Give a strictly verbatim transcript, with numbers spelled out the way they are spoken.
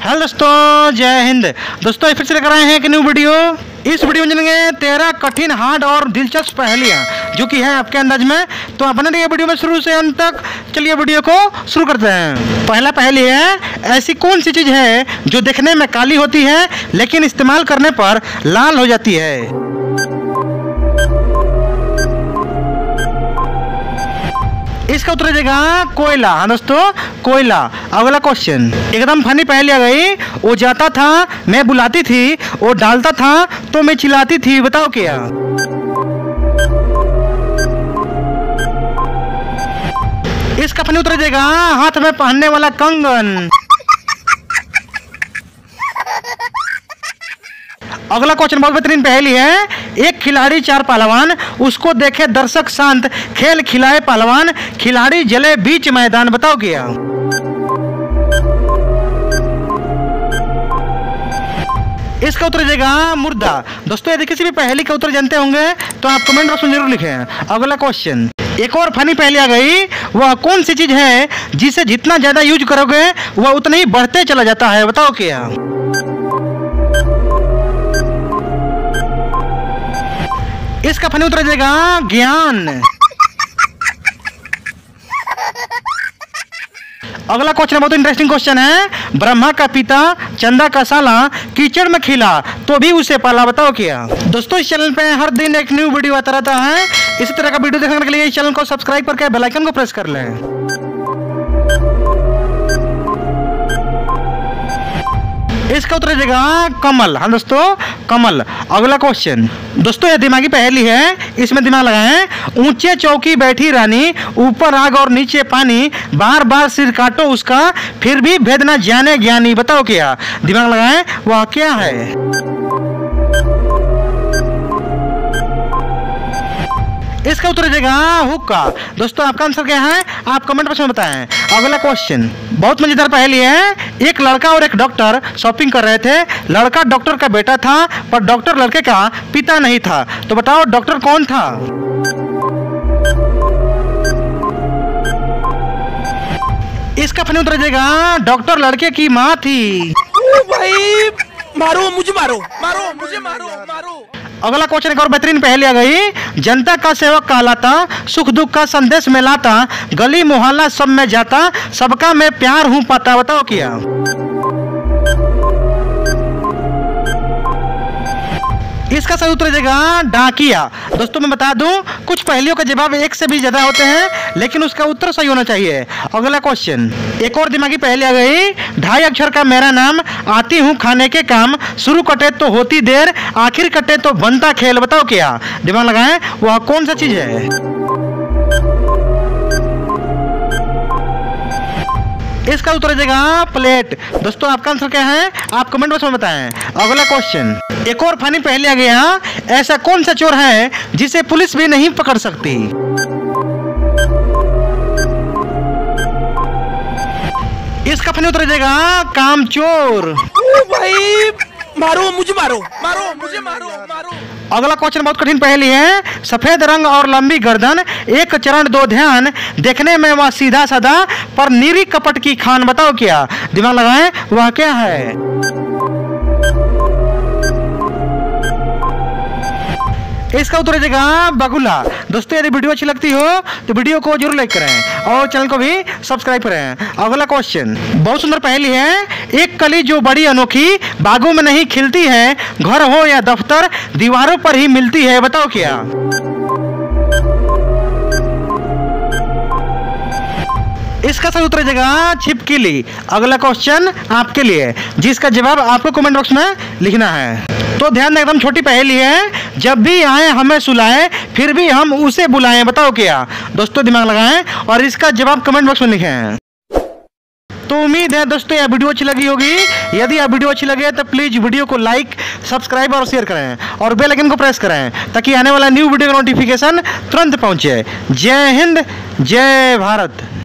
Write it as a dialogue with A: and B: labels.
A: Hello दोस्तों, जय हिंद। दोस्तों फिर से लेकर आए हैं एक न्यू वीडियो। इस वीडियो में जानेंगे तेरह कठिन, हार्ड और दिलचस्प पहेलियाँ जो कि है आपके अंदाज में। तो आप बने रहिए वीडियो में शुरू से अंत तक। चलिए वीडियो को शुरू करते हैं। पहला पहेली है, ऐसी कौन सी चीज़ है जो देखने में काली होती है लेकिन इस्तेमाल करने पर लाल हो जाती है? इसका उत्तर देगा कोयला। हाँ दोस्तों, कोयला। अगला क्वेश्चन एकदम फनी पहेली आ गई। वो जाता था मैं बुलाती थी, वो डालता था तो मैं चिल्लाती थी, बताओ क्या? इसका फनी उत्तर देगा हाथ में पहनने वाला कंगन। अगला क्वेश्चन बहुत बेहतरीन पहेली है। एक खिलाड़ी चार पहलवान, उसको देखे दर्शक शांत, खेल खिलाए पहलवान, खिलाड़ी जले बीच मैदान, बताओ क्या? इसका उत्तर देगा मुर्दा। दोस्तों यदि किसी भी पहेली का उत्तर जानते होंगे तो आप कमेंट बॉक्स में जरूर लिखें। अगला क्वेश्चन एक और फनी पहेली आ गई। वह कौन सी चीज है जिसे जितना ज्यादा यूज करोगे वह उतना ही बढ़ते चला जाता है, बताओ क्या? इसका फनी उत्तर देगा ज्ञान। अगला क्वेश्चन बहुत इंटरेस्टिंग क्वेश्चन है। ब्रह्मा का पिता चंदा का साला, कीचड़ में खिला तो भी उसे पाला, बताओ क्या? दोस्तों इस चैनल पे हर दिन एक न्यू वीडियो आता रहता है। इसी तरह का वीडियो देखने के लिए इस चैनल को सब्सक्राइब करके बेल आइकन को प्रेस कर लें। इसका उत्तर देगा कमल। हाँ दोस्तों, कमल। अगला क्वेश्चन दोस्तों यह दिमागी पहेली है, इसमें दिमाग लगाएं। ऊंचे चौकी बैठी रानी, ऊपर आग और नीचे पानी, बार बार सिर काटो उसका, फिर भी भेद ना जाने ज्ञानी, बताओ क्या? दिमाग लगाएं, वह क्या है? इसका उत्तर देगा हुक्का। दोस्तों आपका आंसर क्या है आप कमेंट बॉक्स में बताएं। अगला क्वेश्चन बहुत मजेदार पहेली है। एक लड़का और एक डॉक्टर शॉपिंग कर रहे थे। लड़का डॉक्टर का बेटा था पर डॉक्टर लड़के का पिता नहीं था, तो बताओ डॉक्टर कौन था? इसका फनी उत्तर देगा डॉक्टर लड़के की माँ थी।
B: ओ भाई मारो मुझे, मारो मारो मुझे, मारो मारो।
A: अगला क्वेश्चन एक और बेहतरीन पहेली आ गई। जनता का सेवक कहलाता, सुख दुख का संदेश में लाता, गली मोहल्ला सब में जाता, सबका मैं प्यार हूं पाता, बताओ क्या? इसका सही उत्तर देगा डाकिया। दोस्तों मैं बता दूं कुछ पहेलियों का जवाब एक से भी ज्यादा होते हैं लेकिन उसका उत्तर सही होना चाहिए। अगला क्वेश्चन एक और दिमागी पहेली आ गई। ढाई अक्षर का मेरा नाम, आती हूँ खाने के काम, शुरू कटे तो होती देर, आखिर कटे तो बनता खेल, बताओ क्या? दिमाग लगाएं, वह कौन सा चीज है? इसका उत्तर देगा प्लेट। दोस्तों आपका आंसर क्या है आप कमेंट बॉक्स में बताएं। अगला क्वेश्चन एक और फनी पहेली आ गया। ऐसा कौन सा चोर है जिसे पुलिस भी नहीं पकड़ सकती? इसका फनी उत्तर देगा कामचोर।
B: ओ भाई मारो मुझे, मारो मारो मुझे, मारो मारो।
A: अगला क्वेश्चन बहुत कठिन पहेली है। सफेद रंग और लंबी गर्दन, एक चरण दो ध्यान, देखने में वह सीधा साधा पर नीरी कपट की खान, बताओ क्या? दिमाग लगाएं, वह क्या है? इसका उत्तर देगा बगुला। दोस्तों यदि वीडियो अच्छी लगती हो तो वीडियो को जरूर लाइक करें और चैनल को भी सब्सक्राइब करें। अगला क्वेश्चन बहुत सुंदर पहेली है। एक कली जो बड़ी अनोखी, बागों में नहीं खिलती है, घर हो या दफ्तर, दीवारों पर ही मिलती है, बताओ क्या? इसका सही उत्तर देगा छिपकली। अगला क्वेश्चन आपके लिए जिसका जवाब आपको कमेंट बॉक्स में लिखना है। तो ध्यान दें एकदम छोटी पहेली है। जब भी आए हमें सुलाए, फिर भी हम उसे बुलाएं, बताओ क्या? दोस्तों दिमाग लगाएं और इसका जवाब कमेंट बॉक्स में लिखें। तो उम्मीद है दोस्तों यह वीडियो अच्छी लगी होगी। यदि यह वीडियो अच्छी लगे तो प्लीज वीडियो को लाइक, सब्सक्राइब और शेयर करें और बेल आइकन को प्रेस करें ताकि आने वाला न्यू वीडियो का नोटिफिकेशन तुरंत पहुंचे। जय हिंद, जय भारत।